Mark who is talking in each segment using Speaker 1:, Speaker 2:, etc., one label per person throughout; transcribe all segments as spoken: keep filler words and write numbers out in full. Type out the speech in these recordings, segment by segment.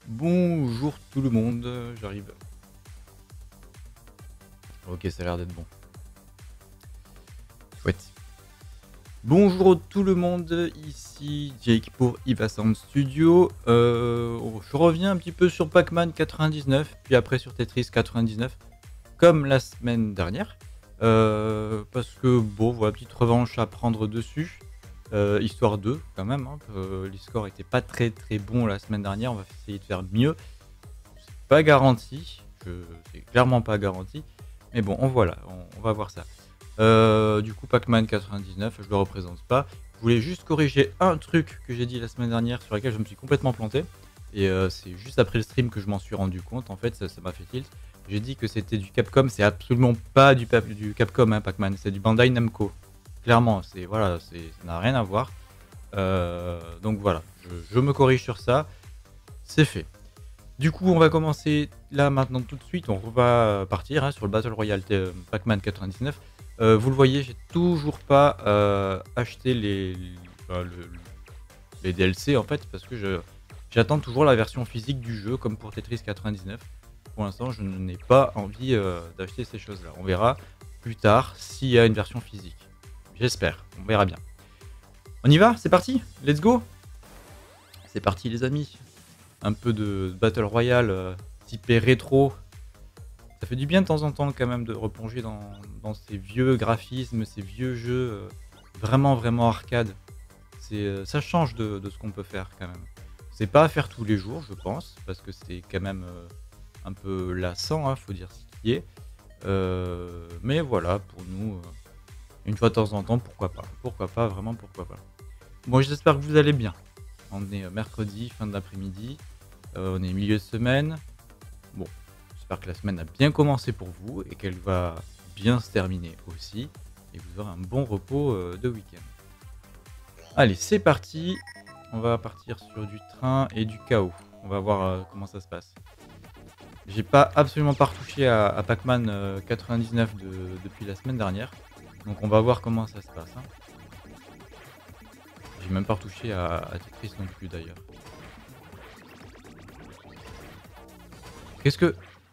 Speaker 1: Bonjour tout le monde, j'arrive. Ok, ça a l'air d'être bon. Chouette. Bonjour tout le monde, ici Jake pour Iva Sound Studio. Euh, je reviens un petit peu sur Pac-Man quatre-vingt-dix-neuf, puis après sur Tetris quatre-vingt-dix-neuf, comme la semaine dernière. Euh, parce que bon, voilà, petite revanche à prendre dessus. Euh, histoire deux quand même, hein, euh, les scores étaient pas très très bons la semaine dernière, on va essayer de faire mieux. C'est pas garanti, je... c'est clairement pas garanti, mais bon, on voit là, on, on va voir ça. Euh, du coup, Pac-Man quatre-vingt-dix-neuf, je le représente pas. Je voulais juste corriger un truc que j'ai dit la semaine dernière sur lequel je me suis complètement planté. Et euh, c'est juste après le stream que je m'en suis rendu compte. En fait, ça m'a fait tilt. J'ai dit que c'était du Capcom, c'est absolument pas du, du Capcom, hein, Pac-Man, c'est du Bandai Namco. Clairement, c'est voilà, c'est ça n'a rien à voir. Euh, donc voilà, je, je me corrige sur ça. C'est fait. Du coup, on va commencer là maintenant tout de suite. On va partir hein, sur le Battle Royale euh, Pac-Man quatre-vingt-dix-neuf. Euh, vous le voyez, j'ai toujours pas euh, acheté les, enfin, le, les D L C en fait parce que je, j'attends toujours la version physique du jeu comme pour Tetris quatre-vingt-dix-neuf. Pour l'instant, je n'ai pas envie euh, d'acheter ces choses-là. On verra plus tard s'il y a une version physique. J'espère, on verra bien. On y va? C'est parti? Let's go! C'est parti les amis. Un peu de Battle Royale euh, typé rétro. Ça fait du bien de temps en temps quand même de replonger dans, dans ces vieux graphismes, ces vieux jeux euh, vraiment vraiment arcade. C'est, euh, ça change de, de ce qu'on peut faire quand même. C'est pas à faire tous les jours je pense, parce que c'est quand même euh, un peu lassant, hein, faut dire ce qui est. Euh, mais voilà, pour nous, euh, une fois de temps en temps, pourquoi pas. Pourquoi pas, vraiment pourquoi pas. Bon, j'espère que vous allez bien. On est euh, mercredi, fin d'après-midi. Euh, on est milieu de semaine. Bon, j'espère que la semaine a bien commencé pour vous et qu'elle va bien se terminer aussi. Et vous aurez un bon repos euh, de week-end. Allez, c'est parti. On va partir sur du train et du chaos. On va voir euh, comment ça se passe. J'ai pas absolument pas retouché à, à Pac-Man euh, quatre-vingt-dix-neuf de, depuis la semaine dernière. Donc on va voir comment ça se passe. Hein. J'ai même pas retouché à, à Tetris non plus d'ailleurs. Qu'est-ce que...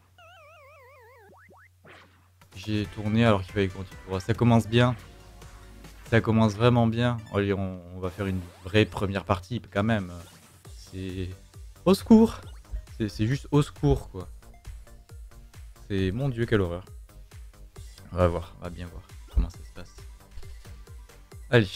Speaker 1: J'ai tourné alors qu'il fallait continuer. Ça commence bien. Ça commence vraiment bien. Allez, on, on va faire une vraie première partie quand même. C'est... Au secours! C'est juste au secours quoi. C'est... Mon dieu, quelle horreur. On va voir, on va bien voir comment ça se passe. Allez.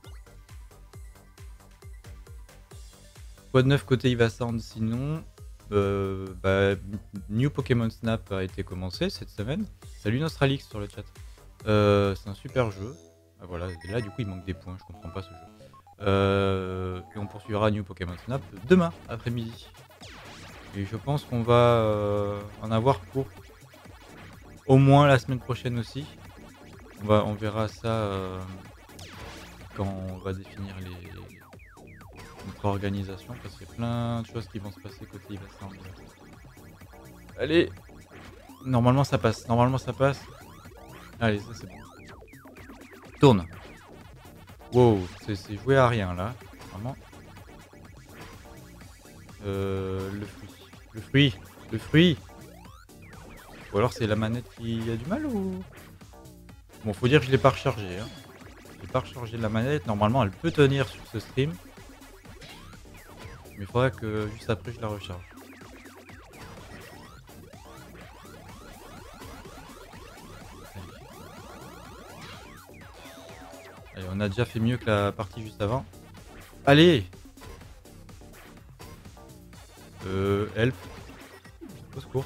Speaker 1: Quoi de neuf côté Iva Sound sinon? Euh, bah, New Pokémon Snap a été commencé cette semaine. Salut Nostralix sur le chat. Euh, c'est un super jeu. Ah, voilà, et là du coup il manque des points, je comprends pas ce jeu. Euh, et on poursuivra New Pokémon Snap demain après-midi. Et je pense qu'on va euh, en avoir pour au moins la semaine prochaine aussi. On, va, on verra ça euh, quand on va définir les, notre organisation parce qu'il y a plein de choses qui vont se passer côté Iva Sound. Allez, normalement ça passe, normalement ça passe. Allez, ça c'est bon. Tourne. Wow, c'est joué à rien là, vraiment. Euh, le fruit, le fruit, le fruit. Ou alors c'est la manette qui a du mal ou... Bon, faut dire que je l'ai pas rechargé. Hein. Je l'ai pas rechargé la manette. Normalement, elle peut tenir sur ce stream. Mais il faudrait que juste après je la recharge. Allez, on a déjà fait mieux que la partie juste avant. Allez! Euh, help. Au secours.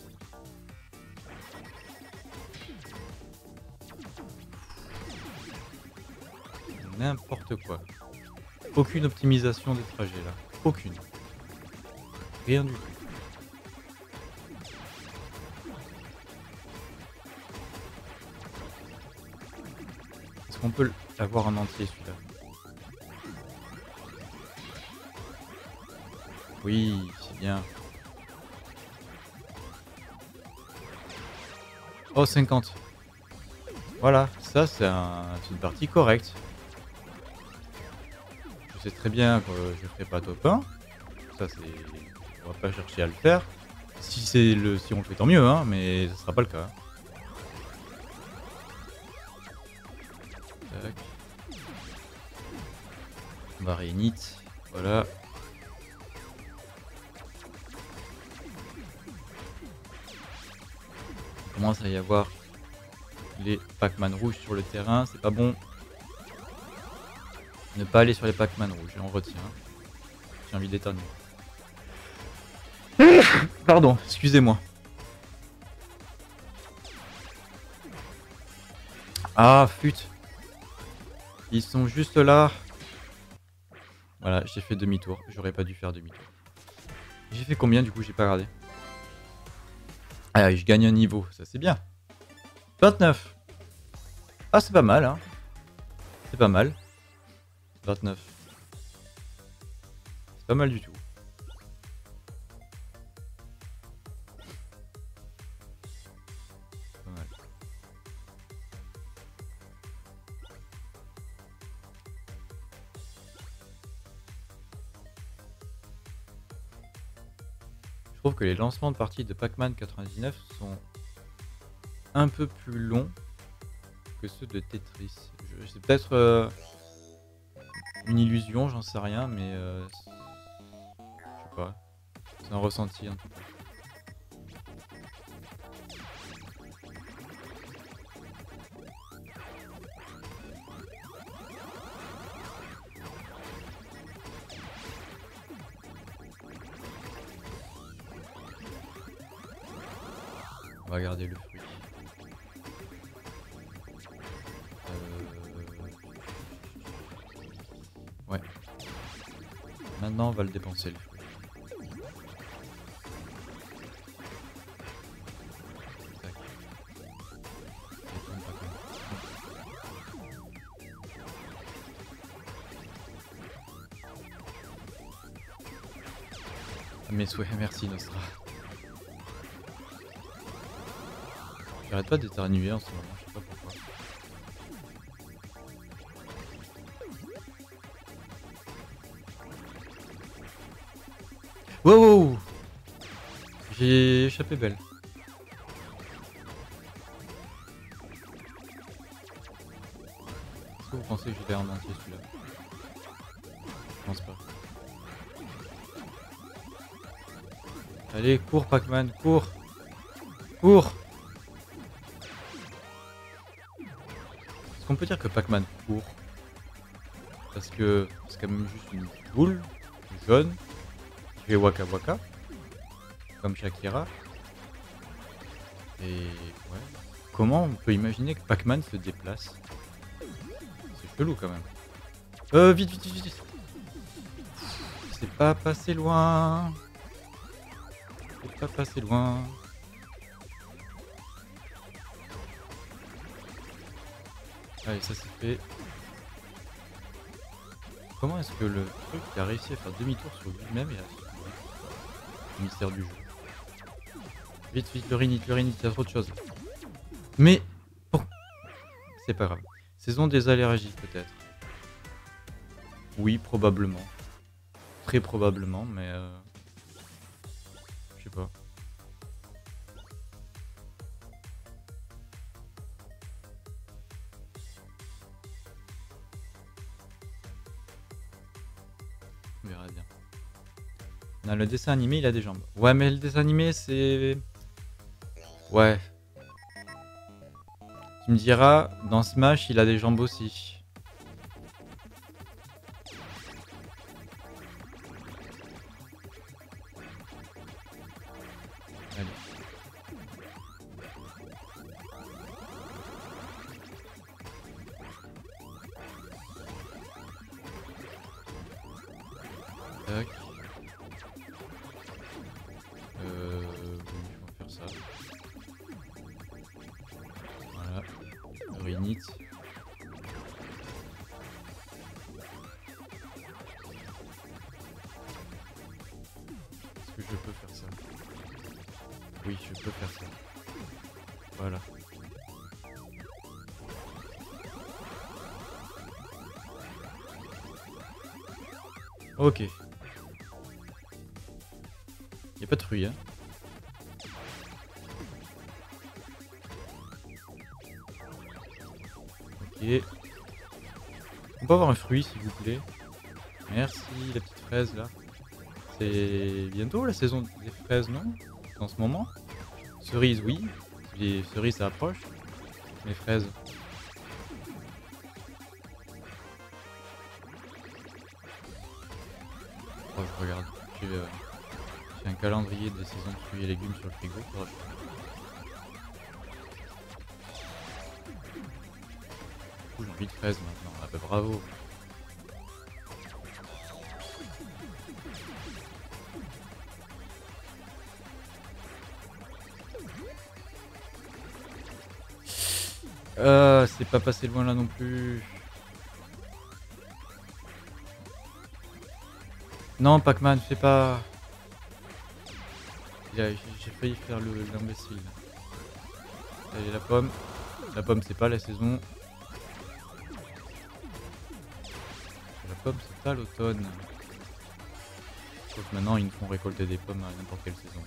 Speaker 1: N'importe quoi. Aucune optimisation des trajets là. Aucune. Rien du tout. Est-ce qu'on peut l'avoir en entier celui-là? Oui, c'est bien. Oh, cinquante. Voilà, ça c'est un, une partie correcte. Je sais très bien que je ferai pas top un. Ça c'est on va pas chercher à le faire. Si c'est le si on le fait tant mieux, hein, mais ce sera pas le cas. Tac. On va réinit, voilà. Il commence à y avoir les Pac-Man rouges sur le terrain, c'est pas bon. Ne pas aller sur les Pac-Man rouges, et on retient. J'ai envie d'éternuer. Pardon, excusez-moi. Ah, fut. Ils sont juste là. Voilà, j'ai fait demi-tour. J'aurais pas dû faire demi-tour. J'ai fait combien du coup? J'ai pas regardé. Ah, je gagne un niveau, ça c'est bien. vingt-neuf. Ah, c'est pas mal, hein. C'est pas mal. vingt-neuf. C'est pas mal du tout. Pas mal. Je trouve que les lancements de parties de Pac-Man quatre-vingt-dix-neuf sont un peu plus longs que ceux de Tetris. Je- C'est peut-être euh, une illusion, j'en sais rien, mais euh, je sais pas. C'est un ressenti en tout cas. On va garder le fruit. Euh... Ouais. Maintenant, on va le dépenser le fruit. Tac. Mes souhaits, merci Nostra. J'arrête pas d'éternuer en ce moment, je sais pas pourquoi. Wow, wow. J'ai échappé belle. Est-ce que vous pensez que je vais en entier celui-là? Je pense pas. Allez, cours Pac-Man, cours. Cours. Est-ce qu'on peut dire que Pac-Man court? Parce que c'est quand même juste une boule jaune qui fait waka waka, comme Shakira. Et ouais. Comment on peut imaginer que Pac-Man se déplace? C'est chelou quand même. Euh, vite, vite, vite, vite. C'est pas passé loin. C'est pas passé loin. Allez, ça c'est fait. Comment est-ce que le truc a réussi à faire demi-tour sur lui-même et à le mystère du jeu? Vite, vite, le rinite, le rinite, il y a trop de choses. Mais bon, c'est pas grave. Saison des allergies peut-être. Oui, probablement. Très probablement, mais euh... je sais pas. On verra bien. Non, le dessin animé, il a des jambes. Ouais, mais le dessin animé, c'est... Ouais. Tu me diras, dans Smash, il a des jambes aussi. Allez. Tac. Euh... Oui, on va faire ça. Voilà. Rinit. Est-ce que je peux faire ça? Oui, je peux faire ça. Voilà. Ok. Y a pas de fruits, hein. Ok. On peut avoir un fruit, s'il vous plaît. Merci, la petite fraise, là. C'est bientôt la saison des fraises, non? En ce moment? Cerises, oui. Les cerises, ça approche. Les fraises. Oh, je regarde. J'ai euh, j'ai un calendrier des saisons de fruits et légumes sur le frigo. Faudra que je- Du coup, j'ai envie de fraises maintenant. Ah bah bravo. Euh, c'est pas passé loin là non plus. Non, Pac-Man, fais pas. Il a- J'ai j'ai failli faire le l'imbécile. Allez, la pomme. La pomme, c'est pas la saison. La pomme, c'est pas l'automne. Sauf que maintenant, ils nous font récolter des pommes à n'importe quelle saison.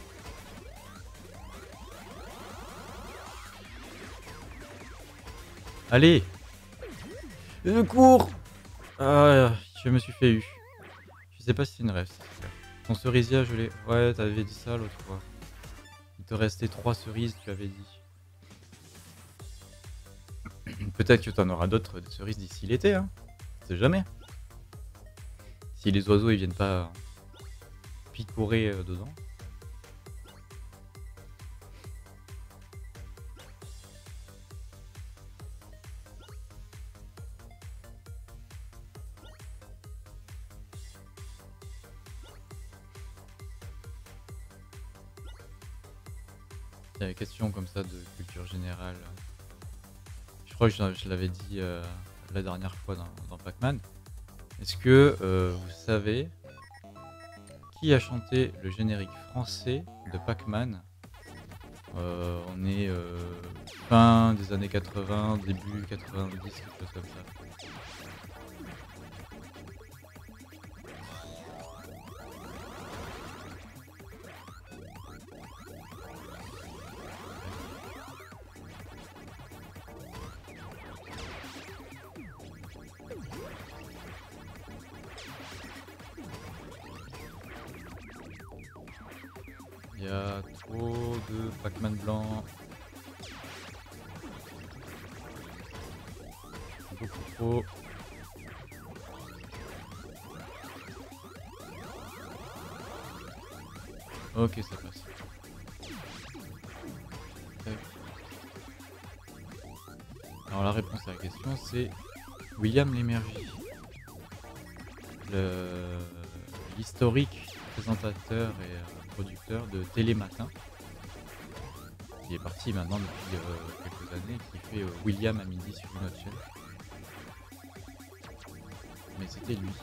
Speaker 1: Allez! Je cours! Ah, je me suis fait eu. Je sais pas si c'est une rêve. Ton cerisier, je l'ai. Ouais, t'avais dit ça l'autre fois. Il te restait trois cerises, tu avais dit. Peut-être que t'en auras d'autres de cerises d'ici l'été, hein. On sait jamais. Si les oiseaux ils viennent pas picorer euh, dedans. Il y a des questions comme ça de culture générale. Je crois que je, je l'avais dit euh, la dernière fois dans, dans Pac-Man. Est-ce que euh, vous savez qui a chanté le générique français de Pac-Man? Euh, On est euh, fin des années quatre-vingts, début quatre-vingt-dix, quelque chose comme ça. Il y a trop de Pac-Man blanc. Beaucoup trop. Ok, ça passe. Tac. Alors la réponse à la question c'est William Lémergie. Le- L'historique présentateur et euh, producteur de Télématin. Il est parti maintenant depuis euh, quelques années, qui fait euh, William à midi sur une autre chaîne. Mais c'était lui.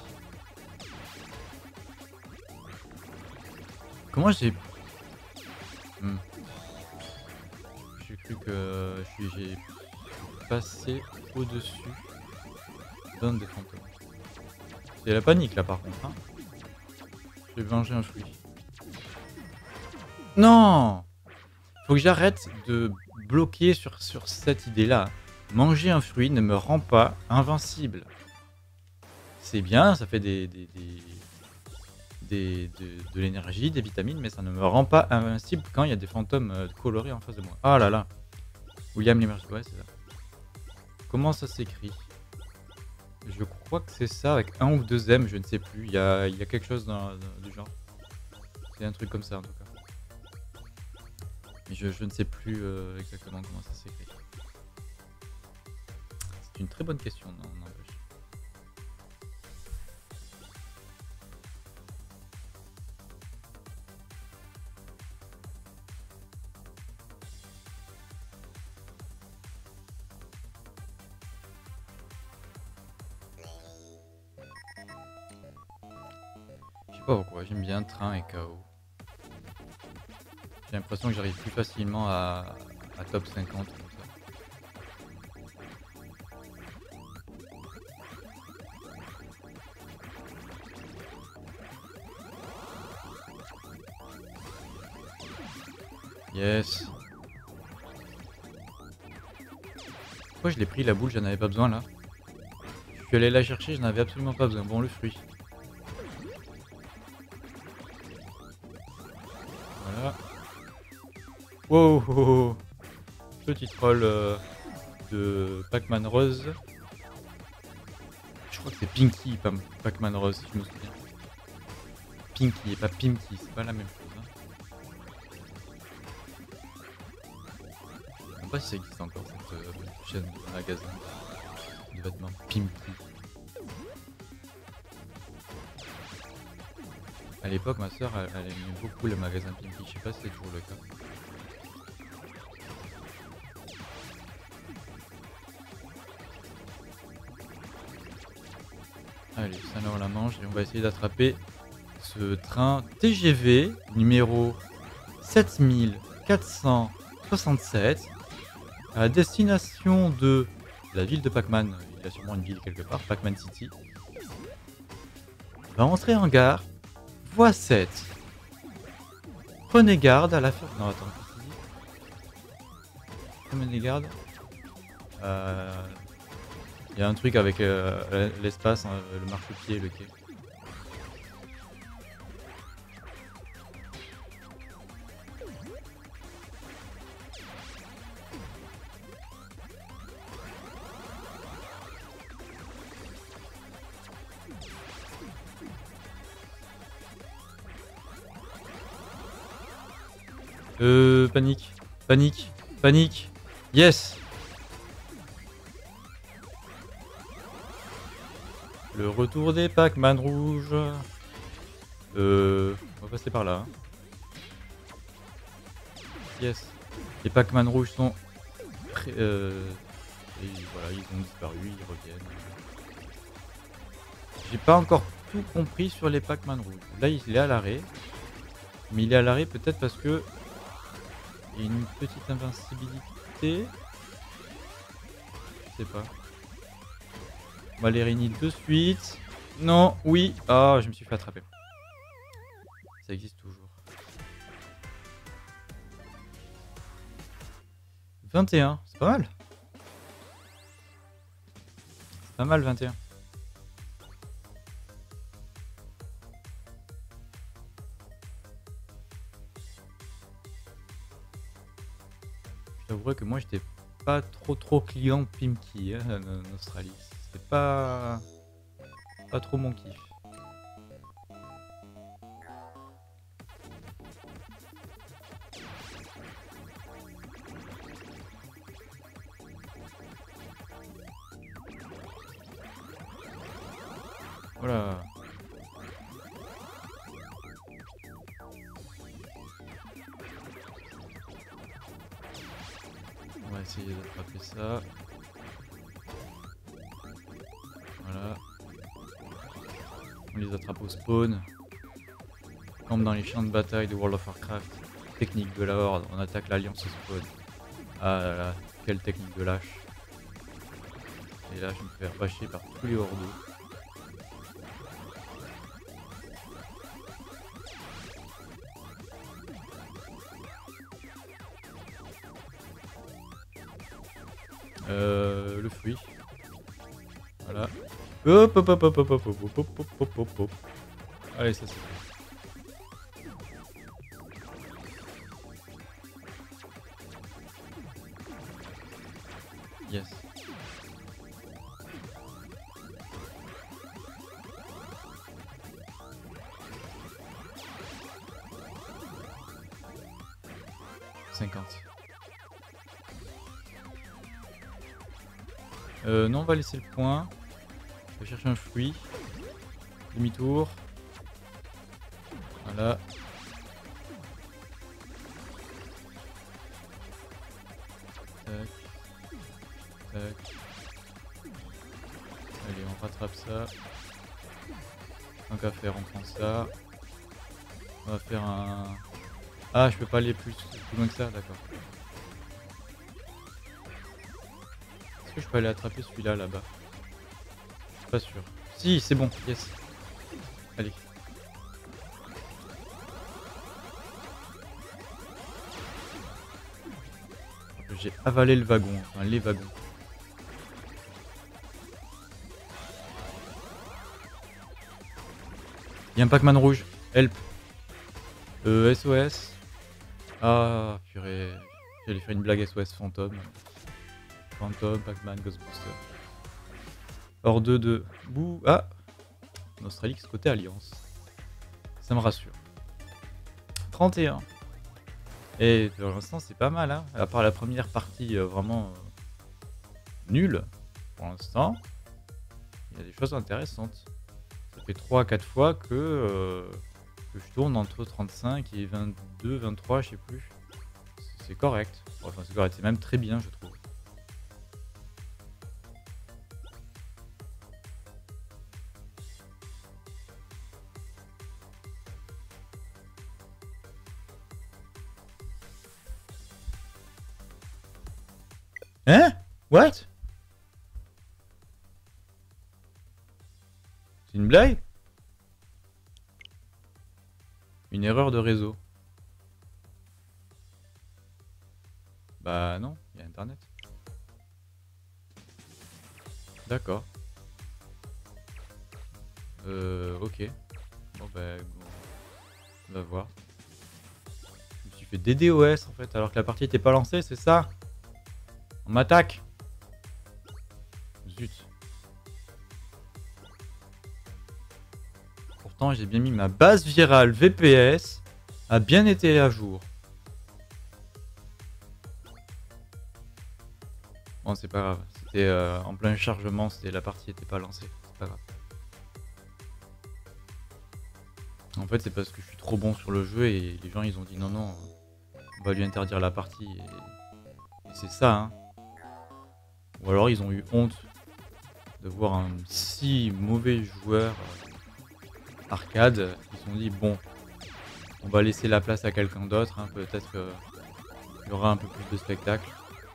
Speaker 1: Comment j'ai... Hmm. J'ai cru que je suis- j'ai passé au-dessus d'un des fantômes. C'est la panique là par contre. Hein. Je vais manger un fruit. Non! Faut que j'arrête de bloquer sur, sur cette idée-là. Manger un fruit ne me rend pas invincible. C'est bien, ça fait des, des, des, des- de, de l'énergie, des vitamines, mais ça ne me rend pas invincible quand il y a des fantômes euh, colorés en face de moi. Ah là là. William Lémergie, ouais, c'est ça. Comment ça s'écrit? Je crois que c'est ça, avec un ou deux M, je ne sais plus. Il y a, il y a quelque chose dans, dans- du genre. C'est un truc comme ça en tout cas. Mais je, je ne sais plus euh, exactement comment ça s'écrit. C'est une très bonne question, non, n'empêche. Je sais pas pourquoi, j'aime bien Train et K O. J'ai l'impression que j'arrive plus facilement à, à top cinquante comme ça. Yes. Pourquoi je l'ai pris la boule, j'en avais pas besoin là. Je suis allé la chercher, je n'avais absolument pas besoin. Bon, le fruit. Voilà. Wow, oh, oh. Petit troll euh, de Pac-Man Rose. Je crois que c'est Pinky, pas Pac-Man Rose, si je me souviens. Pinky et pas Pimky, c'est pas la même chose. Hein. Je sais pas si ça existe encore cette euh, chaîne de magasin de vêtements Pimky. À l'époque, ma soeur, elle, elle aimait beaucoup le magasin Pimky. Je sais pas si c'est toujours le cas. Allez, ça là on la mange et on va essayer d'attraper ce train T G V numéro sept mille quatre cent soixante-sept à destination de la ville de Pac-Man. Il y a sûrement une ville quelque part, Pac-Man City. Va entrer en gare, voie sept. Prenez garde à la fin. Non, attends. Prenez garde. Euh... Il y a un truc avec euh, l'espace, hein, le marchepied et le quai. Euh, panique, panique, panique. Yes. Le retour des Pac-Man rouges. Euh, on va passer par là. Hein. Yes. Les Pac-Man rouges sont... Euh, et voilà, ils ont disparu, ils reviennent. J'ai pas encore tout compris sur les Pac-Man rouges. Là, il est à l'arrêt. Mais il est à l'arrêt peut-être parce que... il y a une petite invincibilité. Je sais pas. On va les réunir de suite. Non, oui. Ah, je me suis fait attraper. Ça existe toujours. vingt et un, c'est pas mal. C'est pas mal, vingt et un. Je t'avouerais que moi, j'étais pas trop trop client Pimky hein, en Australie. C'est pas... pas trop mon kiff. Voilà. On va essayer d'attraper ça. Voilà. On les attrape au spawn. Comme dans les champs de bataille de World of Warcraft. Technique de la Horde, on attaque l'Alliance au spawn. Ah là là, quelle technique de lâche. Et là je me fais rabâcher par tous les hordos. Euh, le fruit. Voilà. Hop hop hop hop hop hop hop hop hop hop hop hop. Allez, ça c'est fait. Yes. cinquante. Euh, non, on va laisser le point. Je vais chercher un fruit. Demi-tour. Voilà. Tac. Tac. Allez, on rattrape ça. Tant qu'à faire, on prend ça. On va faire un... Ah, je peux pas aller plus, plus loin que ça, d'accord. Est-ce que je peux aller attraper celui-là, là-bas? Je suis pas sûr. Si, c'est bon, yes. Allez. J'ai avalé le wagon, enfin les wagons. Il y a un Pac-Man rouge. Help. Euh, S O S. Ah, purée. J'allais faire une blague S O S fantôme. Phantom, Pac-Man, Ghostbuster. Hors deux de... Bouh. Ah, Nostralix côté Alliance. Ça me rassure. trente et un. Et pour l'instant, c'est pas mal, hein. À part la première partie euh, vraiment euh, nulle, pour l'instant, il y a des choses intéressantes. Ça fait trois à quatre fois que, euh, que je tourne entre trente-cinq et vingt-deux, vingt-trois, je sais plus. C'est correct. Enfin, c'est correct, c'est même très bien, je trouve. Hein? What? C'est une blague? Une erreur de réseau. Bah non, il y a internet. D'accord. Euh, ok. Bon bah, bon, on va voir. Je me suis fait D D O S en fait, alors que la partie était pas lancée, c'est ça? On m'attaque. Zut. Pourtant, j'ai bien mis ma base virale V P S, a bien été à jour. Bon, c'est pas grave. C'était euh, en plein chargement, c'était la partie était pas lancée. C'est pas grave. En fait, c'est parce que je suis trop bon sur le jeu et les gens ils ont dit non, non, on va lui interdire la partie. Et, et c'est ça, hein. Ou alors ils ont eu honte de voir un si mauvais joueur euh, arcade. Ils se sont dit bon, on va laisser la place à quelqu'un d'autre. Hein. Peut-être qu'il y aura un peu plus de spectacle.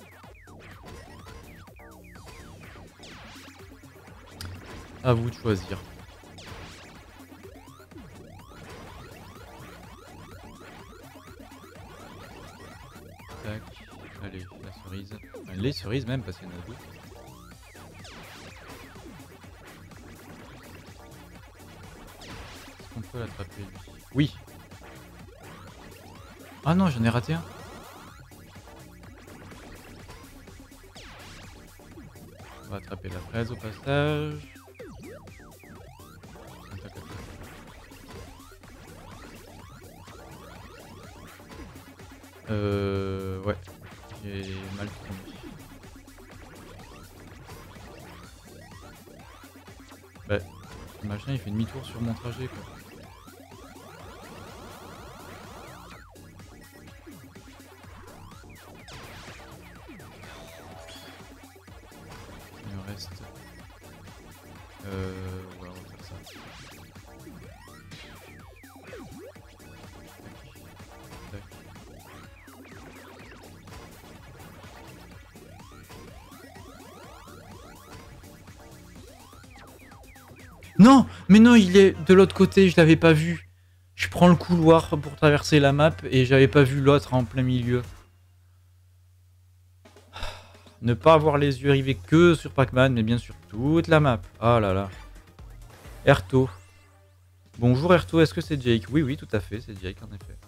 Speaker 1: À vous de choisir. Tac. Allez, la cerise. Enfin, les cerises même, parce qu'il y en a deux. Est-ce qu'on peut l'attraper lui? Oui. Ah non, j'en ai raté un. On va attraper la fraise au passage. Euh... Ouais. J'ai mal tourné. Bah, le machin il fait demi-tour sur mon trajet quoi. Il me reste... Euh... Ouais, on va faire ça. Tac. Tac. Non, mais non, il est de l'autre côté, je l'avais pas vu. Je prends le couloir pour traverser la map et j'avais pas vu l'autre en plein milieu. Ne pas avoir les yeux rivés que sur Pac-Man, mais bien sur toute la map. Ah là là. Erto. Bonjour Erto, est-ce que c'est Jake? Oui, oui, tout à fait, c'est Jake en effet.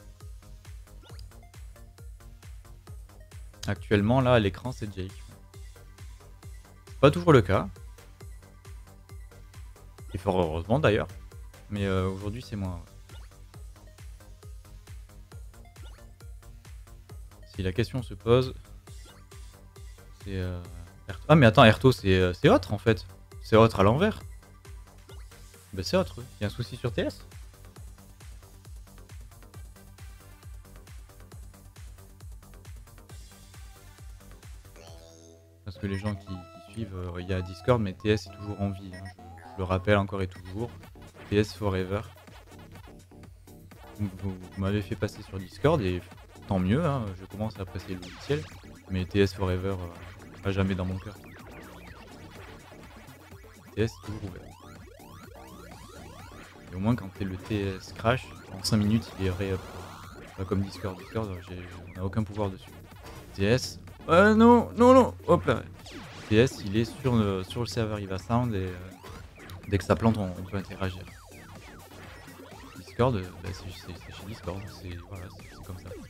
Speaker 1: Actuellement, là, à l'écran, c'est Jake. Pas toujours le cas. Et fort heureusement d'ailleurs. Mais euh, aujourd'hui, c'est moi. Si la question se pose, c'est... Euh, ah mais attends, Erto, c'est euh, autre en fait. C'est autre à l'envers. Bah c'est autre. Il y a un souci sur T S? Parce que les gens qui, qui suivent, euh, il y a Discord, mais T S est toujours en vie. Hein. Je, je le rappelle encore et toujours. T S forever. Vous, vous, vous m'avez fait passer sur Discord et tant mieux, hein, je commence à apprécier le logiciel. Mais T S forever, euh, à jamais dans mon cœur. T S toujours ouvert. Et au moins quand le T S crash, en cinq minutes il est ré-up. Pas comme Discord. Discord, on n'a aucun pouvoir dessus. T S, euh, non, non, non, hop là. T S, il est sur le, sur le serveur Ivasound et euh, dès que ça plante, on, on peut interagir. Discord, euh, bah, c'est chez Discord, c'est voilà, comme ça.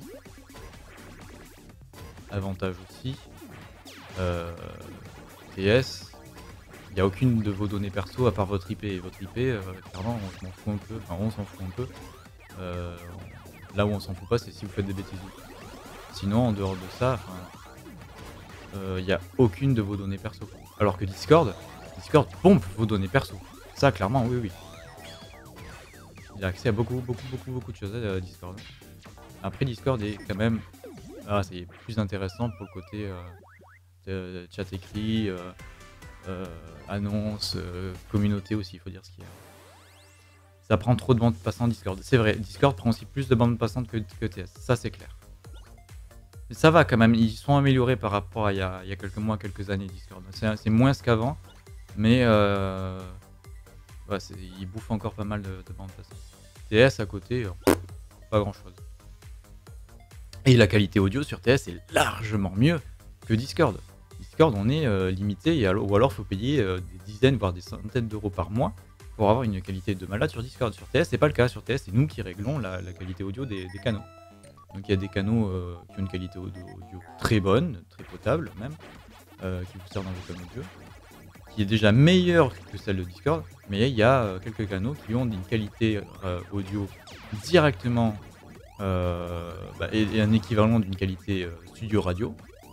Speaker 1: Avantage aussi, euh, T S, il n'y a aucune de vos données perso à part votre I P. Et votre I P, euh, clairement, on s'en fout un peu, enfin on s'en fout un peu. Euh, là où on s'en fout pas, c'est si vous faites des bêtises. Sinon, en dehors de ça, il euh, n'y a aucune de vos données perso. Alors que Discord, Discord pompe vos données perso. Ça, clairement, oui, oui. Il a accès à beaucoup, beaucoup, beaucoup, beaucoup de choses à euh, Discord. Après, Discord est quand même, ah, c'est plus intéressant pour le côté euh, chat écrit, euh, euh, annonce, euh, communauté aussi, il faut dire ce qu'il y a. Ça prend trop de bandes passantes Discord. C'est vrai, Discord prend aussi plus de bandes passantes que, que T S, ça c'est clair. Mais ça va quand même, ils sont améliorés par rapport à il y a, il y a quelques mois, quelques années Discord. C'est moins qu'avant, mais euh, ouais, ils bouffent encore pas mal de, de bandes passantes. T S à côté, euh, pas grand chose. Et la qualité audio sur T S est largement mieux que Discord. Discord, on est euh, limité, et alors, ou alors il faut payer euh, des dizaines, voire des centaines d'euros par mois pour avoir une qualité de malade sur Discord. Sur T S, c'est pas le cas. Sur T S, c'est nous qui réglons la, la qualité audio des, des canaux. Donc il y a des canaux euh, qui ont une qualité audio, audio très bonne, très potable même, euh, qui vous servent dans vos canaux de jeu, qui est déjà meilleure que celle de Discord, mais il y a euh, quelques canaux qui ont une qualité euh, audio directement euh, bah, et, et un équivalent d'une qualité euh, studio radio.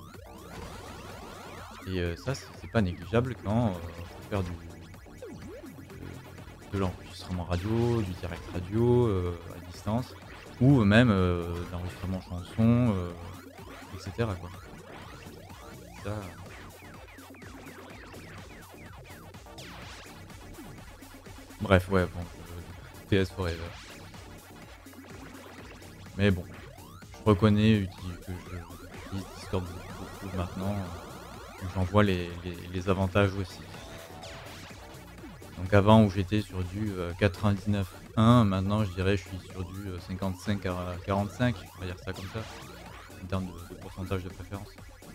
Speaker 1: Et euh, ça, c'est pas négligeable quand euh, on peut faire du, de, de l'enregistrement radio, du direct radio euh, à distance, ou même euh, de l'enregistrement chanson, euh, et cetera quoi. Ça, euh... Bref, ouais, bon, euh, T S Forever. Mais bon, je reconnais que j'utilise Discord beaucoup maintenant. J'en vois les, les, les avantages aussi. Donc avant où j'étais sur du euh, quatre-vingt-dix-neuf point un, maintenant je dirais je suis sur du euh, cinquante-cinq à quarante-cinq, on va dire ça comme ça, en termes de, de pourcentage de préférence.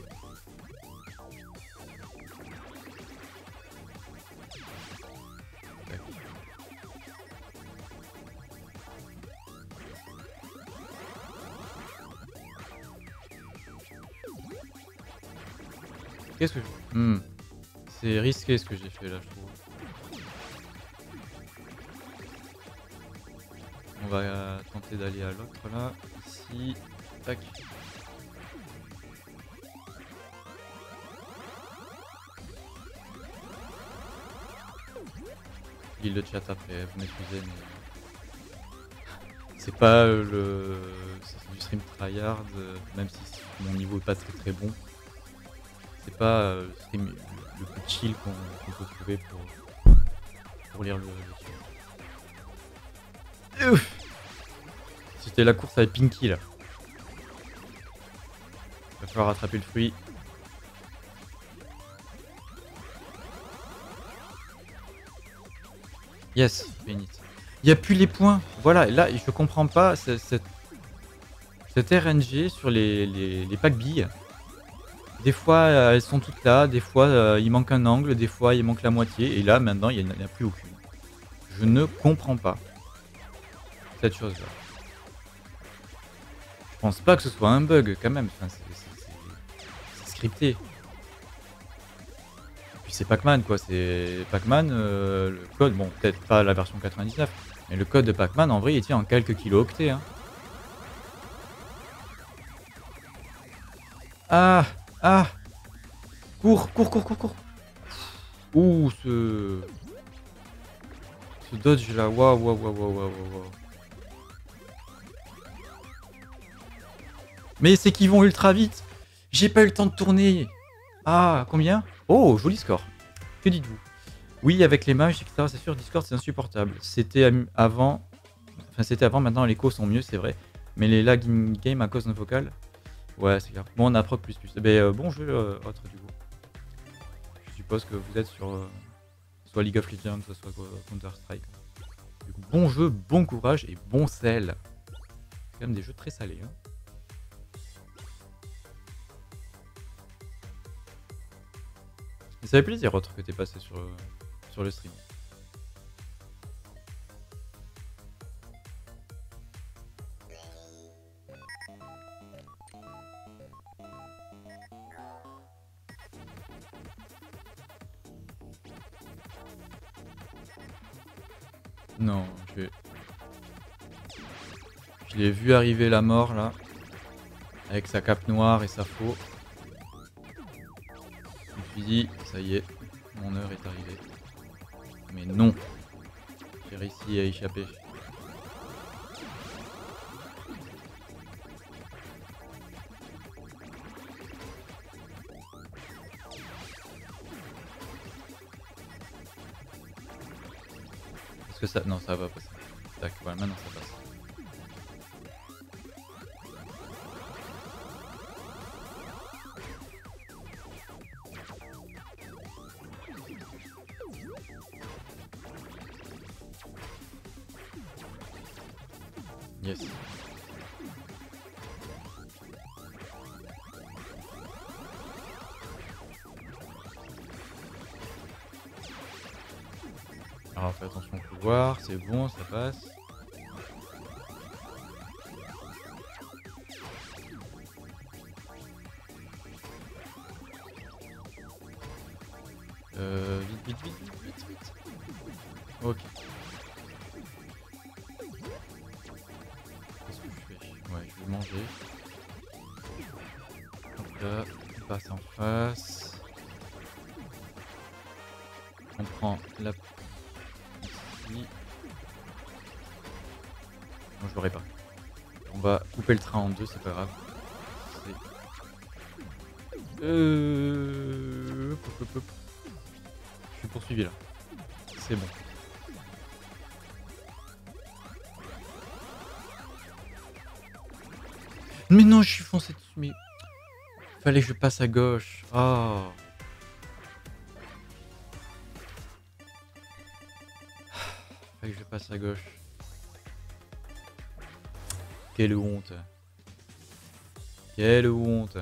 Speaker 1: Qu'est-ce que je... Hmm. C'est risqué ce que j'ai fait là, je trouve. On va tenter d'aller à l'autre là, ici, tac. Il le chat après, vous m'excusez mais... C'est pas euh, le... C'est du stream tryhard, euh, même si mon niveau est pas très très bon. C'est pas euh, le stream le plus chill qu'on qu peut trouver pour, pour lire le, le chat. C'était la course avec Pinky là. Il va falloir rattraper le fruit. Yes, Benit. Il n'y a plus les points. Voilà, là je comprends pas cette, cette R N G sur les, les, les packs billes. Des fois euh, elles sont toutes là, des fois euh, il manque un angle, des fois il manque la moitié, et là maintenant il n'y en a plus aucune. Je ne comprends pas cette chose là. Je pense pas que ce soit un bug quand même, enfin, c'est scripté. Et puis c'est Pac-Man quoi, c'est Pac-Man, euh, le code, bon peut-être pas la version quatre-vingt-dix-neuf, mais le code de Pac-Man en vrai il tient en quelques kilo-octets. Hein. Ah Ah Cours, cours, cours, cours, cours. Ouh, ce... Ce dodge là, waouh, waouh, waouh, waouh, waouh, waouh. Mais c'est qu'ils vont ultra vite. J'ai pas eu le temps de tourner. Ah, combien? Oh, joli score. Que dites-vous? Oui, avec les mages, et cetera, c'est sûr, Discord, c'est insupportable. C'était avant... Enfin, c'était avant, maintenant les échos sont mieux, c'est vrai. Mais les lags in-game à cause de vocal... Ouais, c'est clair. Bon, on a proc plus plus. Ben, euh, bon jeu, euh, autre du coup. Je suppose que vous êtes sur euh, soit League of Legends, soit, soit Counter-Strike. Du coup, bon jeu, bon courage et bon sel. C'est quand même des jeux très salés. Hein. Ça fait plaisir autre que t'es passé sur, euh, sur le stream. Non, je vais... Je l'ai vu arriver la mort là. Avec sa cape noire et sa faux. Je me suis dit, ça y est, mon heure est arrivée. Mais non. J'ai réussi à échapper. Est-ce que ça... Non, ça va passer. Tac, voilà, maintenant ça passe. Yes. Alors fais attention au couloir, c'est bon, ça passe. Euh, vite, vite, vite, vite, vite, vite. Ok. Qu'est-ce que je fais? Ouais, je vais manger. Donc là, on passe en face. On prend la... Ici. Non, je l'aurai pas. On va couper le train en deux, c'est pas grave. Euh... Hop, hop, hop. Je suis poursuivi là. C'est bon. Mais non, je suis foncé dessus, mais... Fallait que je passe à gauche. Oh. Fallait que je passe à gauche. Quelle honte. Quelle honte.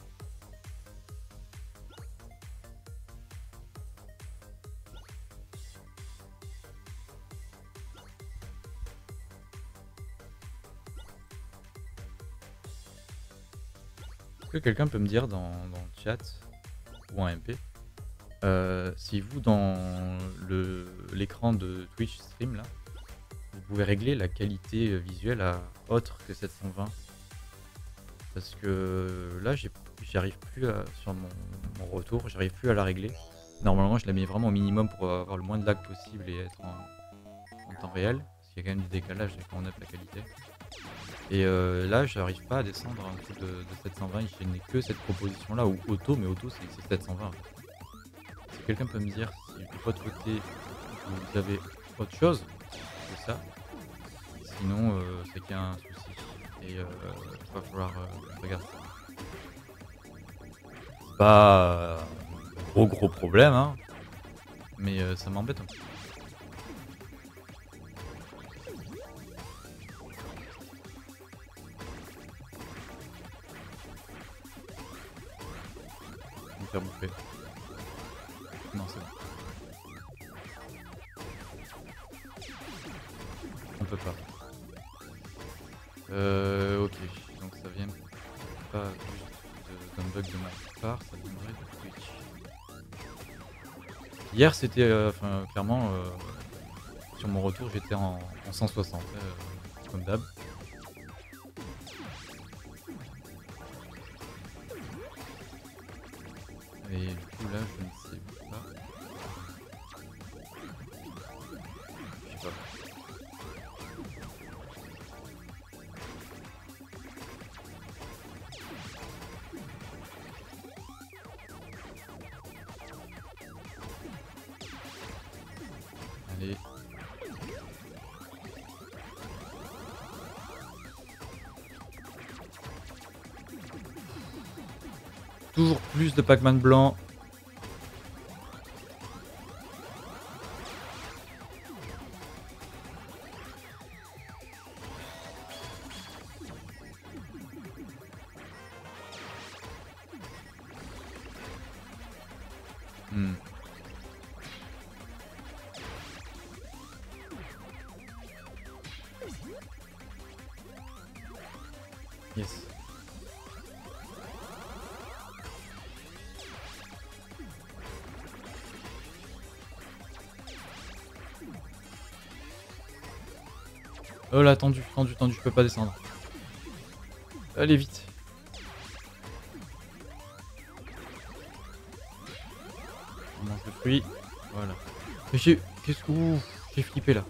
Speaker 1: Est-ce que quelqu'un peut me dire dans, dans le chat ou en M P euh, si vous dans le l'écran de Twitch stream là, vous pouvez régler la qualité visuelle à autre que sept cent vingt? Parce que là j'y arrive plus à, sur mon, mon retour, j'arrive plus à la régler. Normalement je la mets vraiment au minimum pour avoir le moins de lag possible et être en, en temps réel. Parce qu'il y a quand même du décalage quand on up la qualité. Et euh, là j'arrive pas à descendre en dessous de, de sept cent vingt, je n'ai que cette proposition là, ou auto, mais auto c'est sept cent vingt. Si quelqu'un peut me dire si de votre côté vous avez autre chose que ça, sinon euh, c'est qu'il y a un souci. Et il euh, va falloir euh, regarder. C'est pas un gros gros problème, hein, mais euh, ça m'embête un peu. Je vais me faire bouffer. Non, c'est bon. On peut pas. Euh, ok, donc ça vient pas juste d'un bug de ma part, ça viendrait de Twitch. Hier c'était, euh, enfin clairement, euh, sur mon retour j'étais en, en cent soixante, euh, comme d'hab. Et du coup là je ne sais pas. Je sais pas. Allez. Toujours plus de Pac-Man blanc. Mmh. Yes. Oh là, tendu, tendu, tendu, je peux pas descendre. Allez, vite. On mange le fruit. Voilà. Mais j'ai... Qu'est-ce que... Ouh, j'ai flippé là.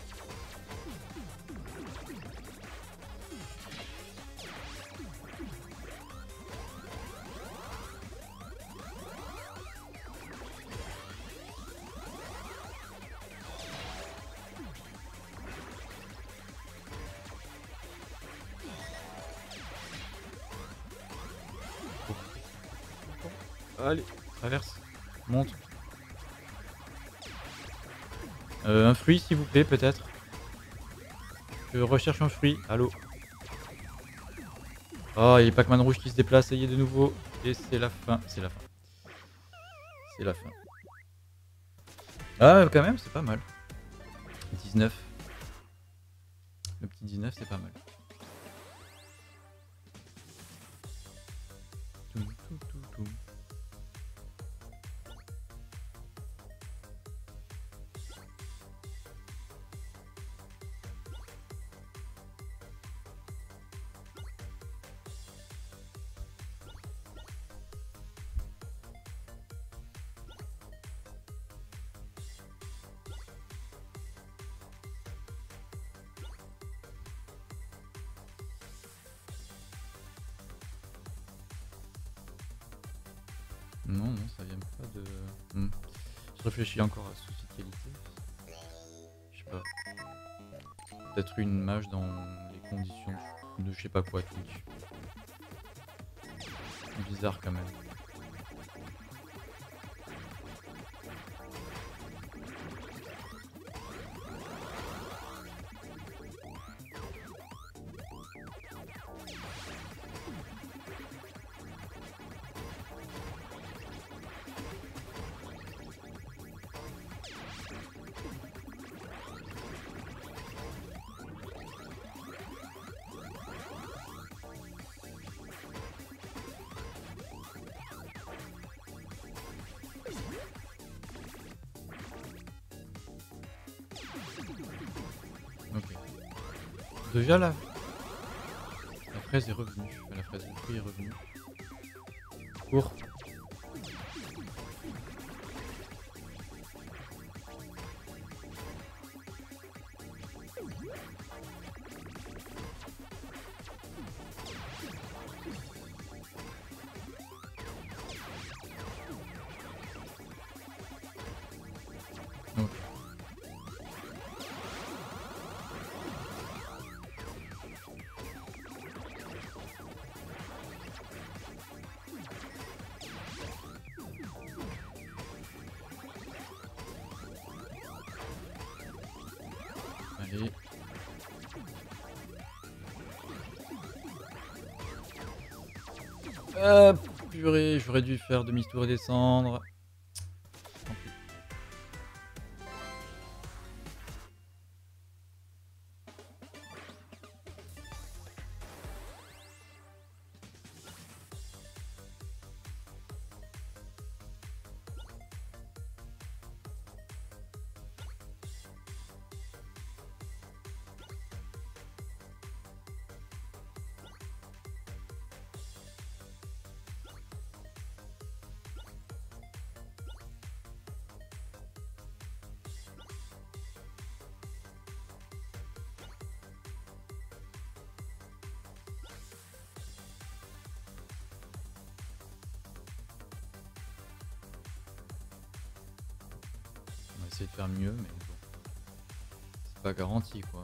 Speaker 1: Allez, traverse. Monte. Euh, un fruit, s'il vous plaît, peut-être. Je recherche un fruit. Allô. Oh, il y a Pac-Man rouge qui se déplace, ça y est, de nouveau. Et c'est la fin. C'est la fin. C'est la fin. Ah, quand même, c'est pas mal. dix-neuf. Le petit dix-neuf, c'est pas mal. Toum, toum, toum, toum. Non, non, ça vient pas de... Hmm. Je réfléchis encore à souci de qualité. Je sais pas. Peut-être une mage dans les conditions de je sais pas quoi, Twitch. Bizarre quand même. Ok. Déjà là, la fraise est revenue. La fraise du fruit est revenue. Cours. Ok. Allez. Ah purée, j'aurais dû faire demi-tour et descendre. Tant pis. On va essayer de faire mieux, mais bon. C'est pas garanti quoi.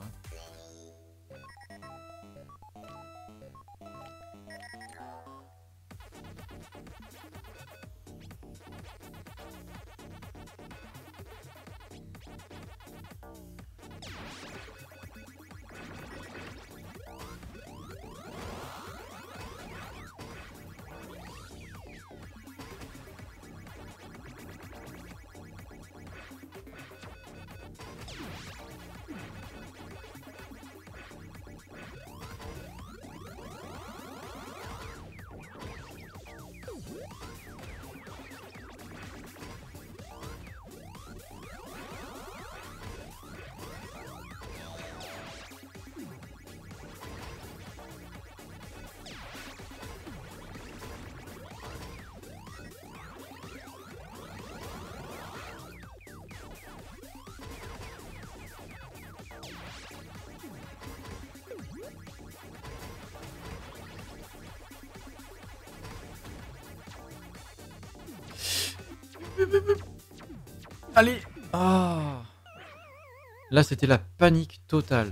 Speaker 1: Allez. Ah. Là, c'était la panique totale.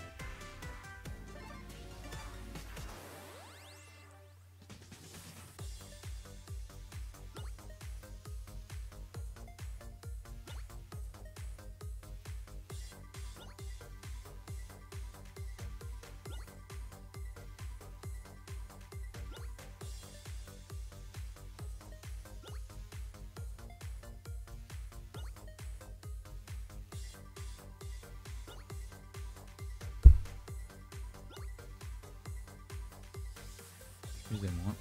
Speaker 1: Excusez-moi.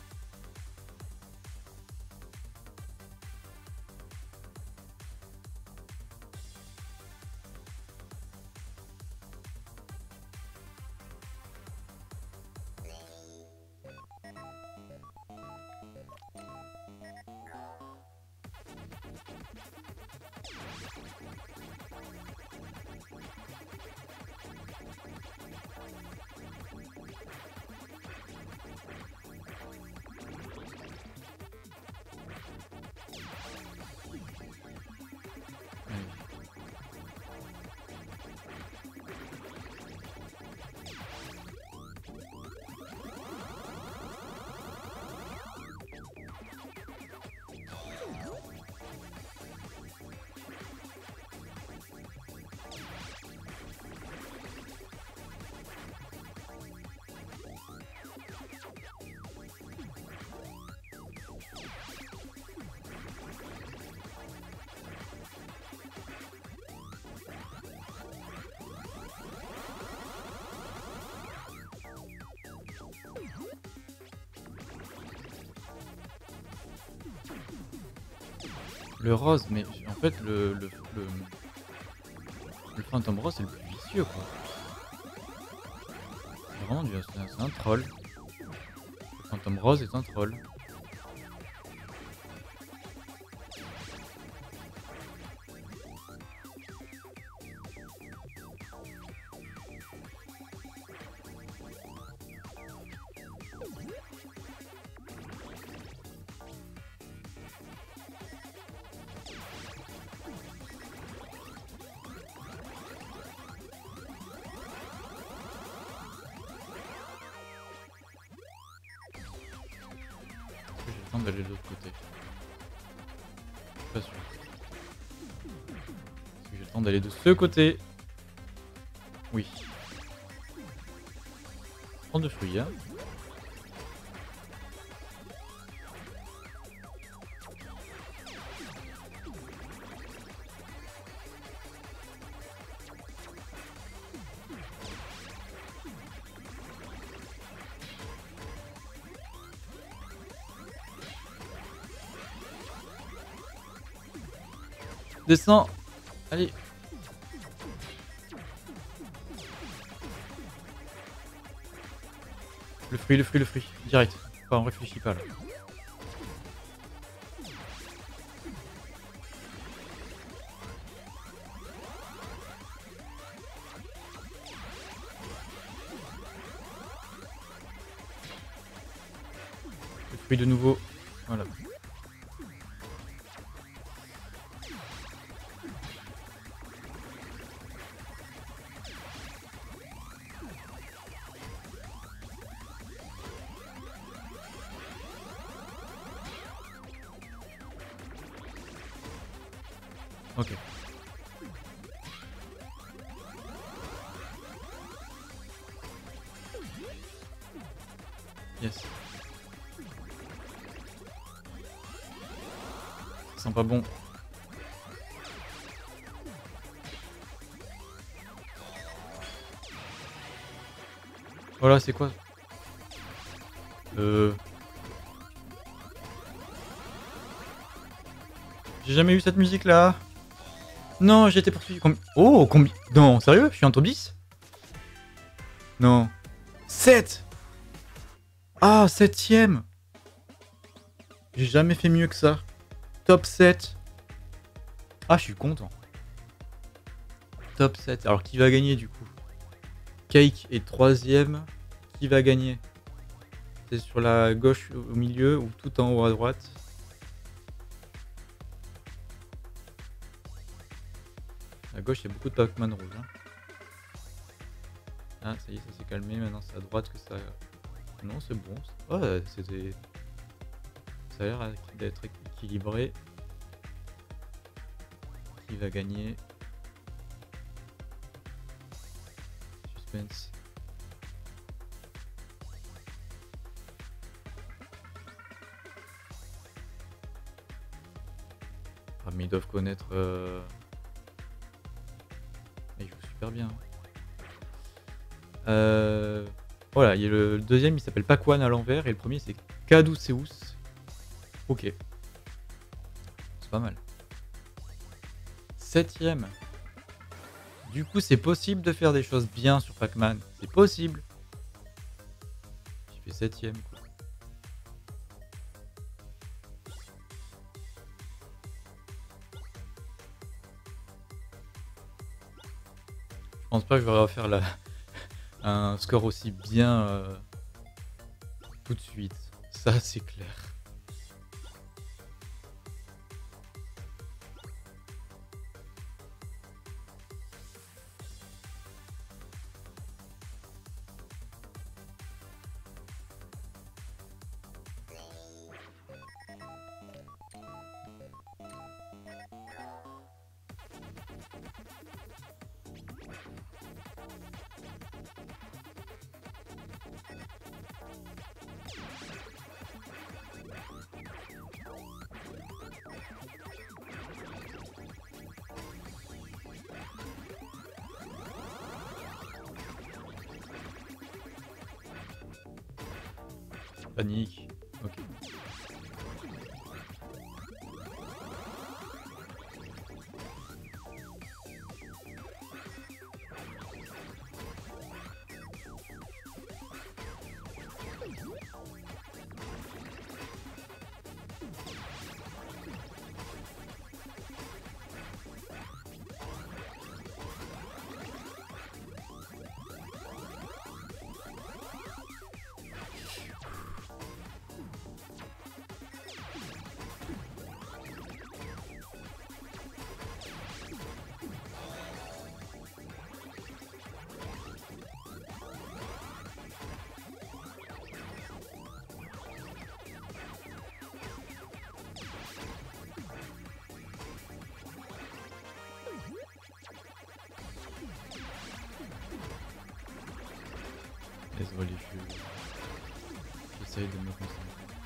Speaker 1: Le rose, mais en fait, le, le, le, le Phantom Rose, c'est le plus vicieux, quoi. C'est vraiment du, c'est un, c'est un troll. Le Phantom Rose est un troll. J'ai le temps d'aller de l'autre côté. Je suis pas sûr. Est-ce que j'ai le temps d'aller de ce côté? Oui. Prends de fruits, hein. Descends. Allez. Le fruit, le fruit, le fruit. Direct. Enfin, on réfléchit pas là. Le fruit de nouveau. Voilà. Ok. Yes. Ça sent pas bon. Voilà, c'est quoi? Euh... J'ai jamais eu cette musique là. Non, j'ai été poursuivi. Combi... Oh, combien? Non, sérieux? Je suis en top dix? Non. sept. Ah, septième. J'ai jamais fait mieux que ça. Top sept. Ah, je suis content. Top sept. Alors, qui va gagner du coup? Cake est troisième. Qui va gagner? C'est sur la gauche au milieu ou tout en haut à droite? À gauche, il y a beaucoup de Pac-Man rouge. Hein. Ah, ça y est, ça s'est calmé. Maintenant, c'est à droite que ça... Non, c'est bon. Ouais, c'était... Ça a l'air d'être équilibré. Qui va gagner? Suspense. Ah, mais ils doivent connaître... Euh... Ils jouent super bien. Euh... Voilà, il y a le, le deuxième, il s'appelle Pac-One à l'envers, et le premier, c'est Caduceus. Ok. C'est pas mal. Septième. Du coup, c'est possible de faire des choses bien sur Pac-Man. C'est possible. J'ai fait septième, quoi. Je pense pas que je vais refaire la... un score aussi bien euh, tout de suite. Ça, c'est clair. Panique. Ok. Désolé, je... j'essaye de me concentrer.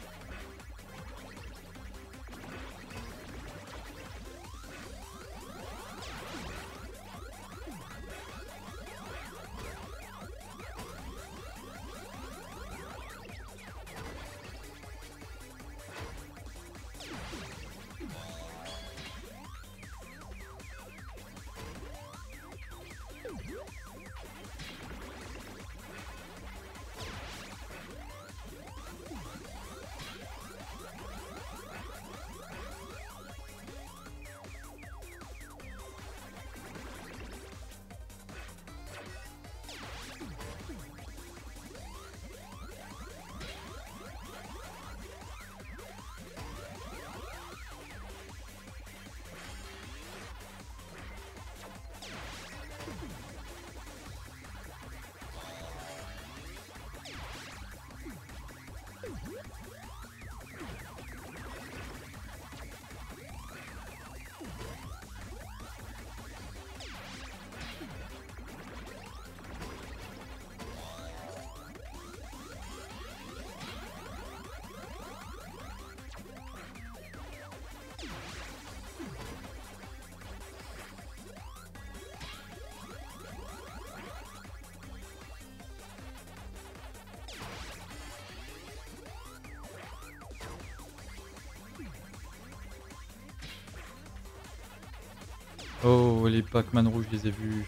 Speaker 1: Oh, les Pac-Man rouges, je les ai vus.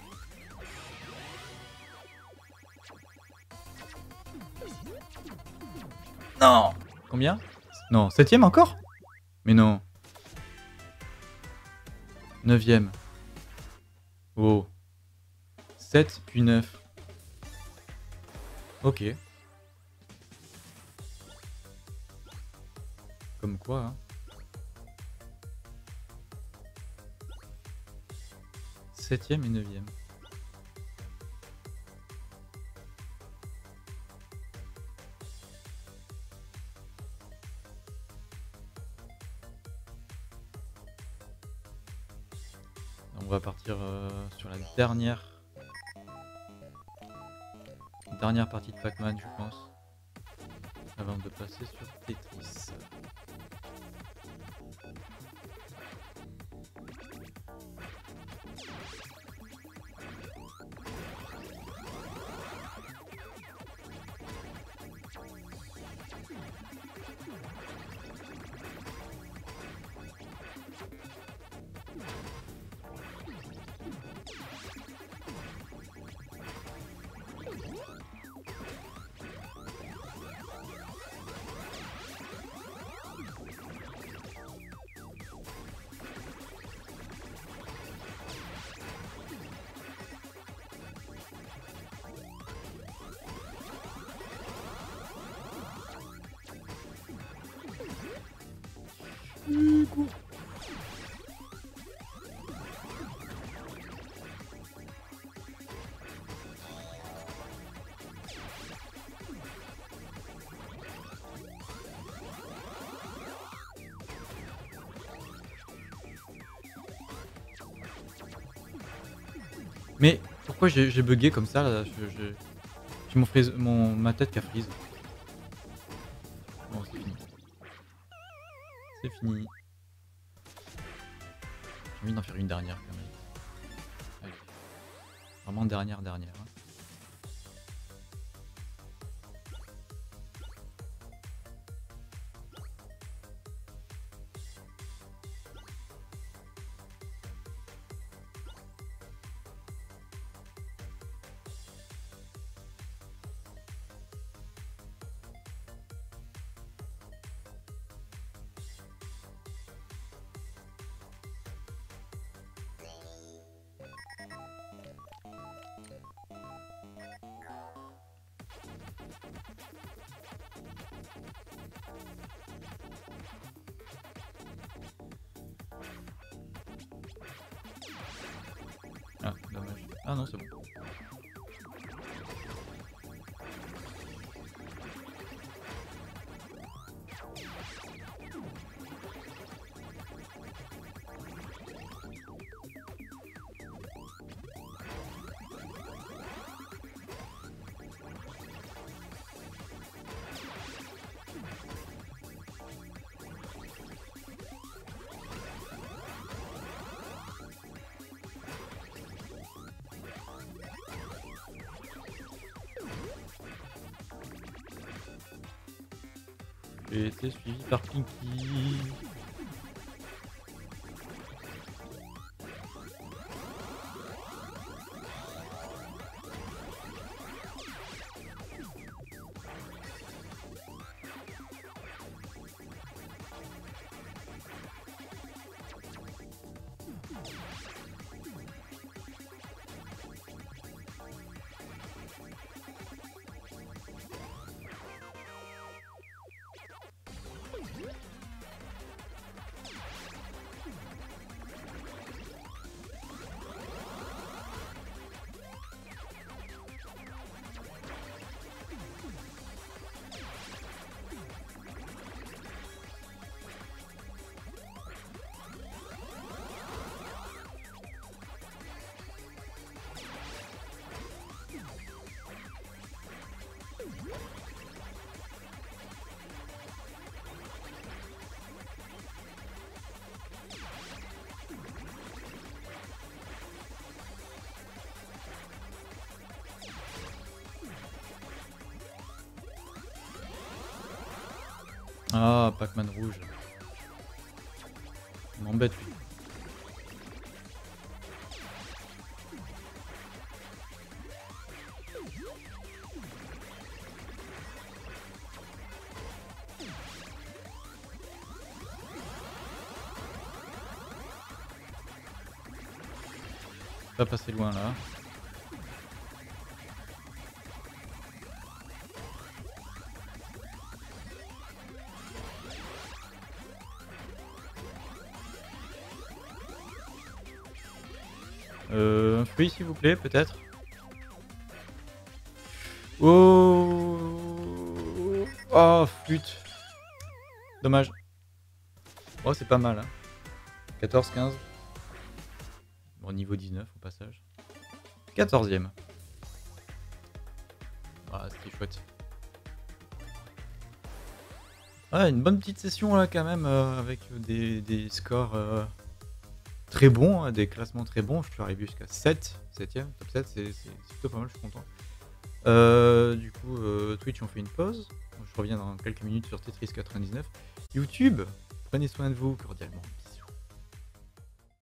Speaker 1: Non! Combien? Non, septième encore? Mais non. Neuvième. Oh. sept puis neuf. Ok. Comme quoi, hein. septième et neuvième. On va partir euh, sur la dernière dernière partie de Pac-Man, je pense, avant de passer sur Tetris. Mais pourquoi j'ai j'ai bugué comme ça là? Je je j'ai mon freeze mon ma tête qui a freeze. Bon, c'est fini. C'est fini. J'ai envie d'en faire une dernière quand même. Allez. Vraiment dernière, dernière. Hein. Ah, dommage. Ah non, c'est bon. J'ai été suivi par Pinky. Ah, Pac-Man rouge. Il m'embête lui. Pas passer loin là. Euh, un fruit s'il vous plaît, peut-être. Oh, oh, flûte. Dommage. Oh, c'est pas mal, hein. quatorze quinze. Bon, niveau dix-neuf au passage. quatorzième. Ah, c'était chouette. Ah, une bonne petite session là quand même, euh, avec des, des scores euh, très bons, hein, des classements très bons. Je suis arrivé jusqu'à sept, septième, top sept, c'est c'est- c'est plutôt pas mal, je suis content. Euh, du coup, euh, Twitch, on fait une pause. Je reviens dans quelques minutes sur Tetris quatre-vingt-dix-neuf. YouTube, prenez soin de vous cordialement.